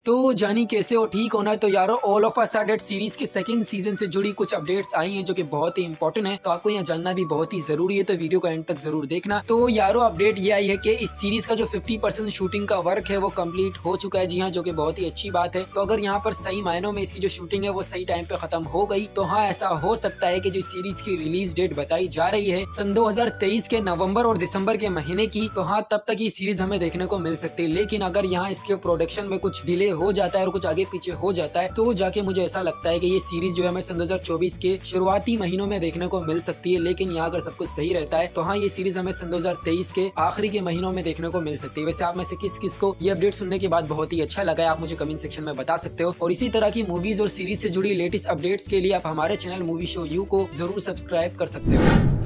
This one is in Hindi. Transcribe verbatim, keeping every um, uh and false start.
तो जानी कैसे हो, ठीक होना है। तो यारो All of Us Are Dead series के सेकंड सीजन से जुड़ी कुछ अपडेट्स आई हैं जो कि बहुत ही इंपॉर्टेंट है, तो आपको यहाँ जानना भी बहुत ही जरूरी है, तो वीडियो का एंड तक जरूर देखना। तो यारो अपडेट ये आई है कि इस सीरीज का जो फिफ्टी परसेंट शूटिंग का वर्क है वो कंप्लीट हो चुका है। जी हाँ, जो कि बहुत ही अच्छी बात है। तो अगर यहाँ पर सही मायनों में इसकी जो शूटिंग है वो सही टाइम पे खत्म हो गई तो हाँ, ऐसा हो सकता है कि जो सीरीज की रिलीज डेट बताई जा रही है सन दो हजार तेईस के नवंबर और दिसंबर के महीने की, तो हाँ तब तक ये सीरीज हमें देखने को मिल सकती है। लेकिन अगर यहाँ इसके प्रोडक्शन में कुछ डिले हो जाता है और कुछ आगे पीछे हो जाता है तो जाके मुझे ऐसा लगता है कि ये सीरीज जो है हमें सन दो हजार चौबीस के शुरुआती महीनों में देखने को मिल सकती है। लेकिन यहाँ अगर सब कुछ सही रहता है तो हाँ, ये सीरीज हमें सन दो हजार तेईस के आखिरी के महीनों में देखने को मिल सकती है। वैसे आप में से किस किस को ये अपडेट सुनने के बाद बहुत ही अच्छा लगा है, आप मुझे कमेंट सेक्शन में बता सकते हो। और इसी तरह की मूवीज और सीरीज से जुड़ी लेटेस्ट अपडेट्स के लिए आप हमारे चैनल मूवी शो यू को जरूर सब्सक्राइब कर सकते हो।